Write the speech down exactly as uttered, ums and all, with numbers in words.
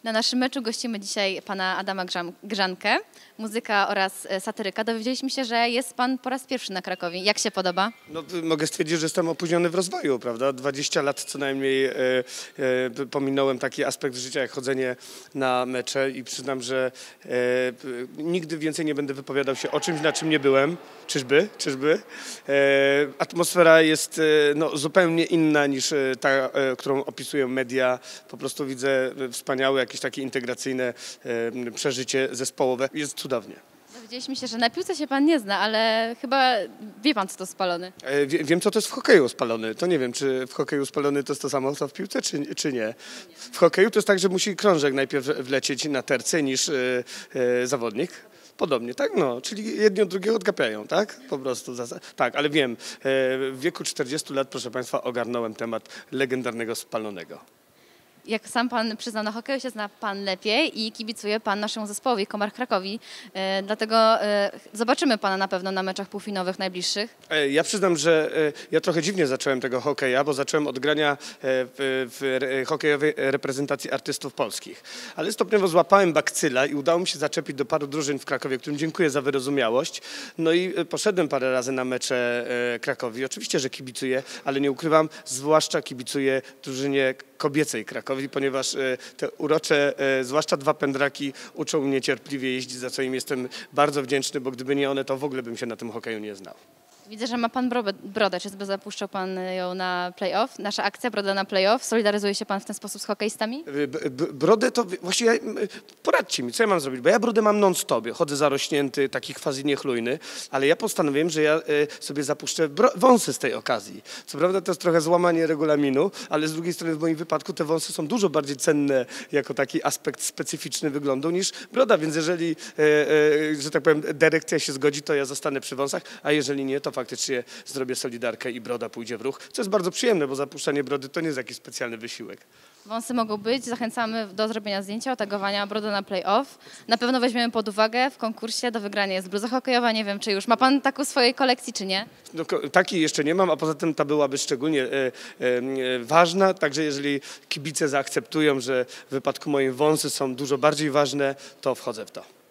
Na naszym meczu gościmy dzisiaj pana Adama Grzankę, muzyka oraz satyryka. Dowiedzieliśmy się, że jest pan po raz pierwszy na Krakowie. Jak się podoba? No, mogę stwierdzić, że jestem opóźniony w rozwoju, prawda? dwadzieścia lat co najmniej e, e, pominąłem taki aspekt życia jak chodzenie na mecze i przyznam, że e, nigdy więcej nie będę wypowiadał się o czymś, na czym nie byłem. Czyżby? Czyżby? E, atmosfera jest e, no, zupełnie inna niż ta, e, którą opisują media. Po prostu widzę wspaniałe, jakieś takie integracyjne e, przeżycie zespołowe. Jest cudownie. Dowiedzieliśmy się, że na piłce się pan nie zna, ale chyba wie pan, co to spalony. E, wie, wiem, co to jest w hokeju spalony. To nie wiem, czy w hokeju spalony to jest to samo, co w piłce, czy, czy nie. W hokeju to jest tak, że musi krążek najpierw wlecieć na terce niż e, e, zawodnik. Podobnie, tak? No, czyli jedni od drugiego odgapiają, tak? Po prostu. Tak, ale wiem, w wieku czterdziestu lat, proszę państwa, ogarnąłem temat legendarnego spalonego. Jak sam pan przyznał, na hokeju się zna pan lepiej i kibicuje pan naszemu zespołowi, Komar Krakowi. E, dlatego e, zobaczymy pana na pewno na meczach półfinałowych najbliższych. E, ja przyznam, że e, ja trochę dziwnie zacząłem tego hokeja, bo zacząłem od grania e, w, w hokejowej reprezentacji artystów polskich. Ale stopniowo złapałem bakcyla i udało mi się zaczepić do paru drużyn w Krakowie, którym dziękuję za wyrozumiałość. No i poszedłem parę razy na mecze e, Krakowi. Oczywiście, że kibicuję, ale nie ukrywam, zwłaszcza kibicuję drużynie kobiecej Krakowi, ponieważ te urocze, zwłaszcza dwa pędraki, uczą mnie cierpliwie jeździć, za co im jestem bardzo wdzięczny, bo gdyby nie one, to w ogóle bym się na tym hokeju nie znał. Widzę, że ma pan brodę. Czy zapuszczał pan ją na play-off? Nasza akcja Broda na play-off. Solidaryzuje się pan w ten sposób z hokeistami? Brodę to właściwie, poradźcie mi, co ja mam zrobić, bo ja brodę mam non-stop, chodzę zarośnięty, taki quasi niechlujny, ale ja postanowiłem, że ja sobie zapuszczę wąsy z tej okazji. Co prawda to jest trochę złamanie regulaminu, ale z drugiej strony w moim wypadku te wąsy są dużo bardziej cenne jako taki aspekt specyficzny wyglądu niż broda, więc jeżeli, że tak powiem, dyrekcja się zgodzi, to ja zostanę przy wąsach, a jeżeli nie, to faktycznie zrobię solidarkę i broda pójdzie w ruch, co jest bardzo przyjemne, bo zapuszczanie brody to nie jest jakiś specjalny wysiłek. Wąsy mogą być, zachęcamy do zrobienia zdjęcia, otagowania Broda na play-off. Na pewno weźmiemy pod uwagę w konkursie, do wygrania jest bluza hokejowa, nie wiem, czy już ma pan taką w swojej kolekcji, czy nie? No, takiej jeszcze nie mam, a poza tym ta byłaby szczególnie e, e, ważna, także jeżeli kibice zaakceptują, że w wypadku moich wąsy są dużo bardziej ważne, to wchodzę w to.